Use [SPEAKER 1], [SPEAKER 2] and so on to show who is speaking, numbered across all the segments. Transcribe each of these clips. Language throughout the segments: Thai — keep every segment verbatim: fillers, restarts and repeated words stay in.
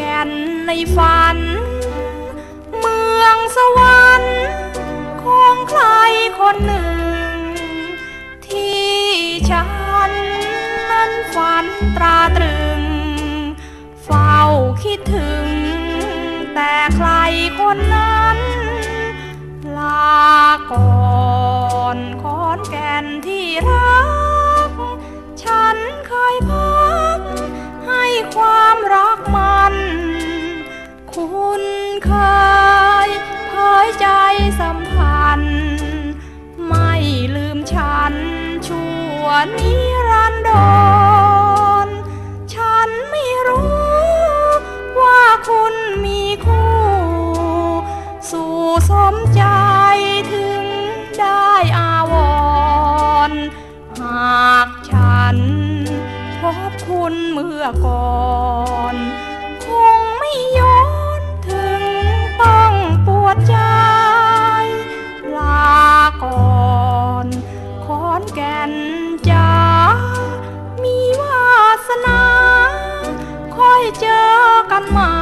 [SPEAKER 1] ก่นในฝันเมืองสวรรค์ของใครคนหนึ่งที่ฉันนั้นฝันตราตรึงเฝ้าคิดถึงแต่ใครคนนั้นลาก่อนขอนแก่นที่รักฉันเคยพักให้ความรักมันคุณเคยเผยใจสัมพันธ์ไม่ลืมฉันชั่วนิรันดรฉันไม่รู้ว่าคุณมีคู่สู่สมใจถึงได้อาวรณ์หากฉันพบคุณเมื่อก่อนคงไม่ย้อนถึงต้องปวดใจลาก่อนขอนแก่นจ๋ามีวาสนาค่อยเจอกันใหม่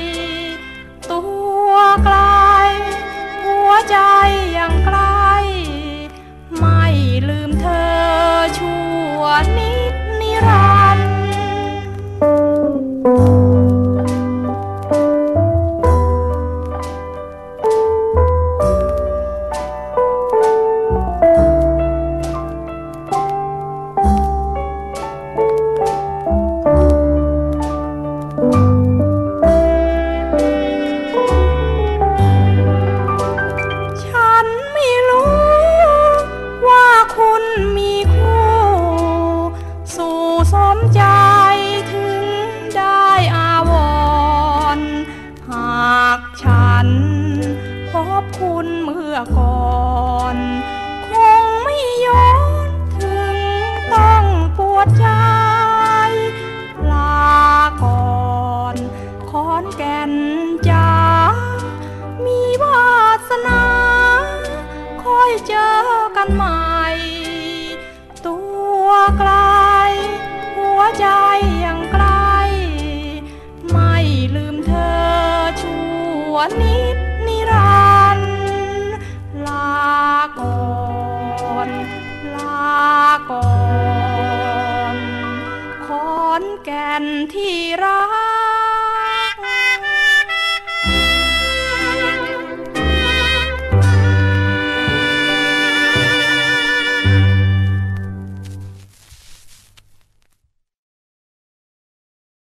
[SPEAKER 1] ตัวไกลหัวใจยังไกลไม่ลืมเธอชั่วนิดนิรันดร์มีคู่สู่สมใจถึงได้อาวรณ์หากฉันพบคุณเมื่อก่อนคงไม่ย้อนถึงต้องปวดใจลาก่อนขอนแก่นจ๋ามีวาสนาค่อยเจอกันใหม่ตัวไกลหัวใจยังไกลไม่ลืมเธอชั่วนิดนิรันดร์ลาก่อนลาก่อนขอนแก่นที่รัก